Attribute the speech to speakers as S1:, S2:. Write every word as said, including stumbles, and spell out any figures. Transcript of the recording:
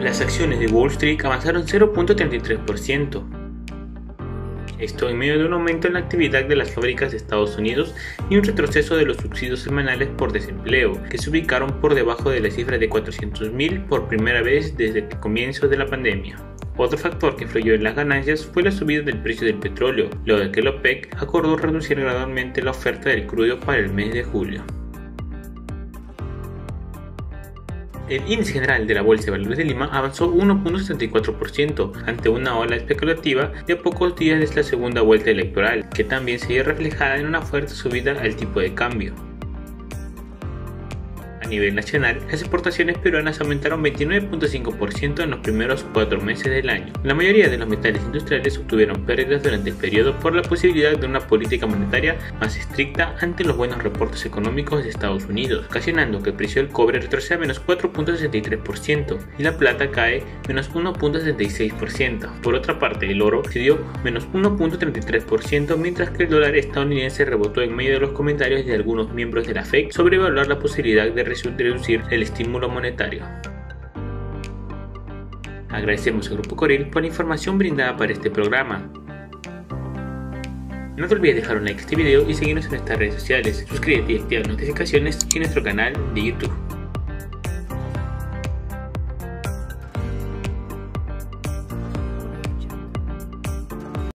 S1: Las acciones de Wall Street avanzaron cero punto treinta y tres por ciento. Esto en medio de un aumento en la actividad de las fábricas de Estados Unidos y un retroceso de los subsidios semanales por desempleo, que se ubicaron por debajo de la cifra de cuatrocientos mil por primera vez desde el comienzo de la pandemia. Otro factor que influyó en las ganancias fue la subida del precio del petróleo, luego de que la OPEC acordó reducir gradualmente la oferta del crudo para el mes de julio. El índice general de la Bolsa de Valores de Lima avanzó uno punto setenta y cuatro por ciento ante una ola especulativa de a pocos días de la segunda vuelta electoral, que también se vio reflejada en una fuerte subida al tipo de cambio. A nivel nacional, las exportaciones peruanas aumentaron veintinueve punto cinco por ciento en los primeros cuatro meses del año. La mayoría de los metales industriales obtuvieron pérdidas durante el periodo por la posibilidad de una política monetaria más estricta ante los buenos reportes económicos de Estados Unidos, ocasionando que el precio del cobre retroceda menos cuatro punto sesenta y tres por ciento y la plata cae menos uno punto setenta y seis por ciento. Por otra parte, el oro cedió menos uno punto treinta y tres por ciento, mientras que el dólar estadounidense rebotó en medio de los comentarios de algunos miembros de la Fed sobre evaluar la posibilidad de reducir el estímulo monetario. Agradecemos al Grupo Coril por la información brindada para este programa. No te olvides dejar un like a este video y seguirnos en nuestras redes sociales. Suscríbete y activa las notificaciones en nuestro canal de YouTube.